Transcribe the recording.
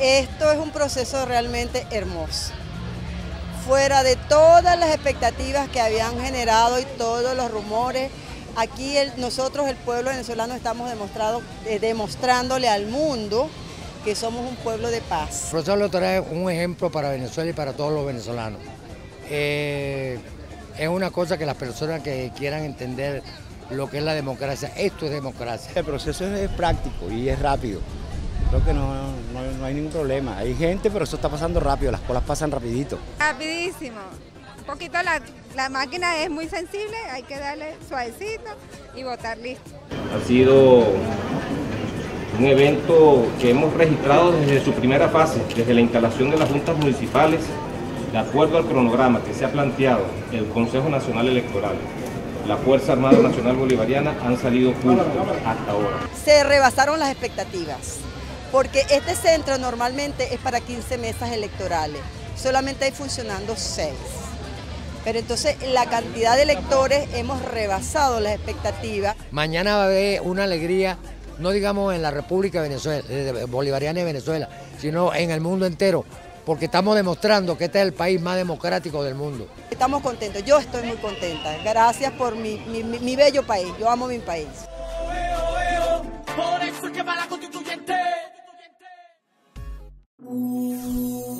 Esto es un proceso realmente hermoso. Fuera de todas las expectativas que habían generado y todos los rumores, aquí nosotros, el pueblo venezolano, estamos demostrándole al mundo que somos un pueblo de paz. El proceso electoral es un ejemplo para Venezuela y para todos los venezolanos. Es una cosa que las personas que quieran entender lo que es la democracia, esto es democracia. El proceso es práctico y es rápido. Creo que no hay ningún problema. Hay gente, pero eso está pasando rápido, las colas pasan rapidito. Rapidísimo. Un poquito la máquina es muy sensible, hay que darle suavecito y votar listo. Ha sido un evento que hemos registrado desde su primera fase, desde la instalación de las juntas municipales, de acuerdo al cronograma que se ha planteado el Consejo Nacional Electoral. La Fuerza Armada Nacional Bolivariana han salido juntos hasta ahora. Se rebasaron las expectativas, porque este centro normalmente es para 15 mesas electorales, solamente hay funcionando 6. Pero entonces la cantidad de electores hemos rebasado las expectativas. Mañana va a haber una alegría, no digamos en la República Bolivariana de Venezuela, sino en el mundo entero, porque estamos demostrando que este es el país más democrático del mundo. Estamos contentos, yo estoy muy contenta. Gracias por mi bello país, yo amo mi país. Por eso es que va la constituyente.